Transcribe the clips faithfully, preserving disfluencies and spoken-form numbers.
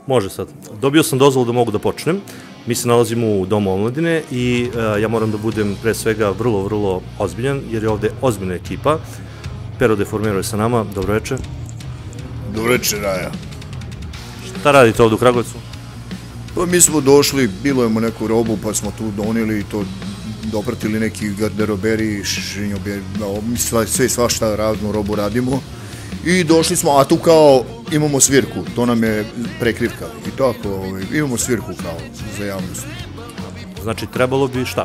Može sad. Dobio sam dozvolu da mogu da počnem. Mi se nalazimo u Domu omladine i ja moram da budem pre svega vrlo, vrlo ozbiljan, jer je ovde ozbiljna ekipa. Pero Deformero je sa nama, dobro večer. Dobro večer, Raja. Šta radite ovde u Kragujevcu? Pa mi smo došli, bilujemo neku robu, pa smo tu donijeli i to dopratili neki garderoberi, šinjoberi, sve svašta raznu robu radimo. I došli smo, a tu kao imamo svirku, to nam je prekrivka. I tako, imamo svirku kao za javnost. Znači, trebalo bi šta?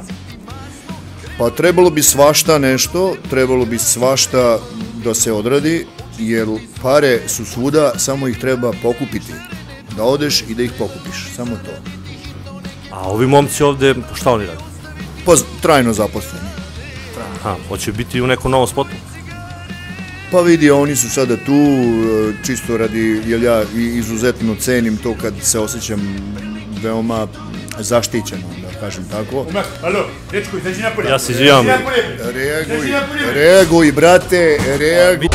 Pa trebalo bi svašta nešto, trebalo bi svašta da se odradi, jer pare su svuda, samo ih treba pokupiti. Da odeš i da ih pokupiš, samo to. A ovi momci ovde, šta oni radi? Pa trajno zaposleni. Aha, hoće biti u nekom novom spotu? Pa vidi, oni su sada tu, čisto radi, jer ja izuzetno cenim to kad se osjećam veoma zaštićeno, da kažem tako. Alo, dečko, izađi napolje. Ja se izvijam. Reaguj, reaguj, brate, reaguj.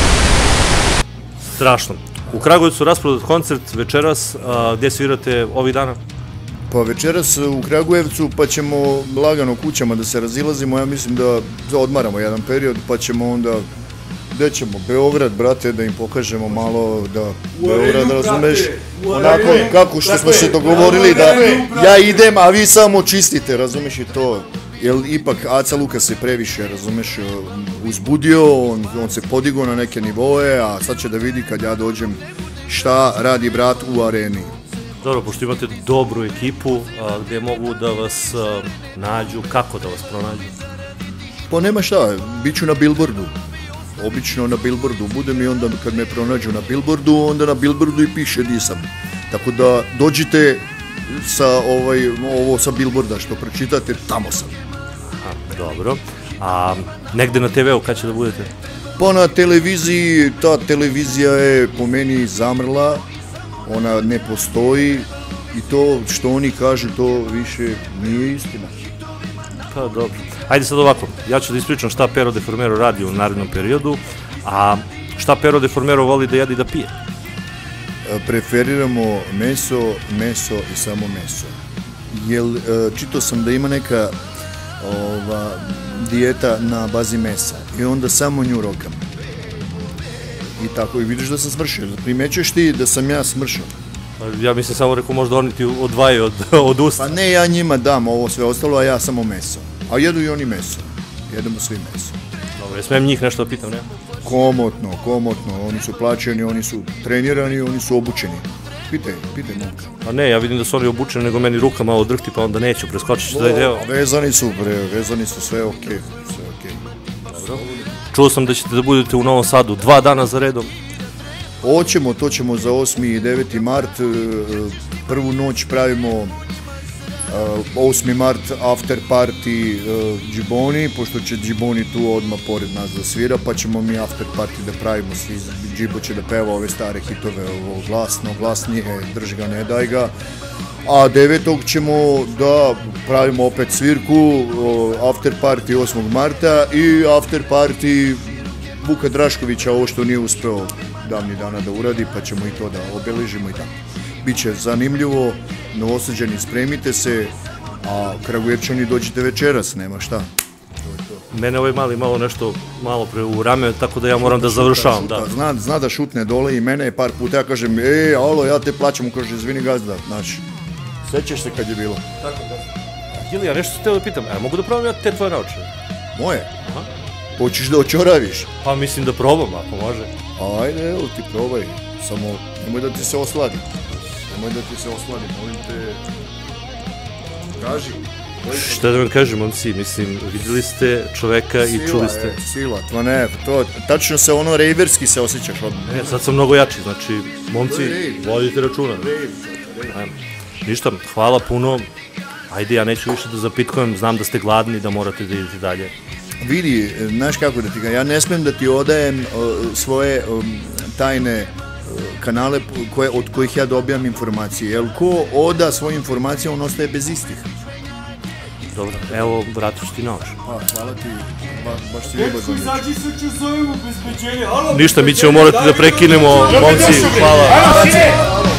Strašno. U Kragujevcu rasprodat koncert večeras, gdje svirate ovih dana? Pa večeras u Kragujevcu, pa ćemo lagano kućama da se razilazimo, ja mislim da odmaramo jedan period, pa ćemo onda, gde ćemo, Beograd, brate, da im pokažemo malo da Beograd, razumeš, onako kako što smo se dogovorili da ja idem, a vi samo čistite, razumeš i to, jer ipak Aca Lukas se previše, razumeš, uzbudio, on se podigao na neke nivoje, a sad će da vidi kad ja dođem šta radi brat u areni. Dobro, pošto imate dobru ekipu, gde mogu da vas nađu, kako da vas pronađu? Pa nema šta, bit ću na billboardu. Obično na billboardu budem i onda kad me pronađu na billboardu, onda na billboardu i piše di sam. Tako da dođite sa ovo sa billboarda što pročitate, tamo sam. Dobro. A negde na te ve u kad će da budete? Pa na televiziji, ta televizija je po meni zamrla, ona ne postoji i to što oni kažu to više nije istina. Pa dobro. Ajde sad ovako, ja ću da ispričam šta Pero Deformero radi u narednom periodu, a šta Pero Deformero voli da jede i da pije? Preferiramo meso, meso i samo meso. Jer čitao sam da ima neka dijeta na bazi mesa i onda samo nju rokam. I tako, i vidiš da sam smršio. Primećuješ ti da sam ja smršao? Ja mislim samo rekao možda oni ti odvajaju od usta. Pa ne, ja njima dam ovo sve ostalo, a ja samo meso. A jedu i oni meso. Jedemo svi meso. Dobro, ja smijem njih nešto da pitam, ne? Komotno, komotno. Oni su plaćeni, oni su trenirani, oni su obučeni. Pitaj, pitaj momka. Pa ne, ja vidim da su oni obučeni, nego meni ruka malo drhti, pa onda neću, preskočit ću taj deo. Vezani su, bre, vezani su, sve okej, sve okej. Dobro. Čuo sam da ćete da budete u Novom Sadu dva dana za redom. Hoćemo, to ćemo za osmi i deveti mart. Prvu noć pravimo osmi mart after party Džiboni, pošto će Džiboni tu odmah pored nas da svira, pa ćemo mi after party da pravimo svi. Džibo će da peva ove stare hitove, ovo glasno, glasnije, drži ga, ne daj ga. A devetog ćemo da pravimo opet svirku, after party osmog marta i after party Vuka Draškovića, ovo što nije uspeo davnih dana da uradi, pa ćemo i to da obeležimo i tako. Biće zanimljivo, Novosađani spremite se, a Kragujevčani dođite večeras, nema šta. Mene ovaj mali malo nešto malo pre u rame, tako da ja moram da završavam. Zna da šutne dole i mene je par puta, ja kažem, e, alo, ja te plaćam, kaže, izvini gazda, znači, sećaš se kad je bilo. Tako da. Ili ja nešto se teo da pitam, a mogu da probam ja te tvoje naočare? Moje? Hoćeš da očoraviš? Pa mislim da probam, ako može. Ajde, evo ti probaj, samo nemoj da ti se osladi. Nemoj da ti se osladi, molim te, kaži. Šta da vam kažem, momci, mislim, vidjeli ste čoveka i čuli ste. Sila, to ne, to, tačno se ono rejverski se osjećaš odmah. Ne, sad sam mnogo jači, znači, momci, vodite računa. Ništa, hvala puno, ajde, ja neću više da zapitkujem, znam da ste gladni, da morate da idete dalje. Vidi, znaš kako da ti ga, ja ne smem da ti odajem svoje tajne kanale od kojih ja dobijam informacije, jer ko oda svoje informacije, on ostaje bez istih. Dobro, evo, vratiš ti noć. Hvala ti, baš ti lijepo za Dečko, izađi se ću zovem u bezbeđenje. Ništa, mi ćemo morati da prekinemo, momci, hvala.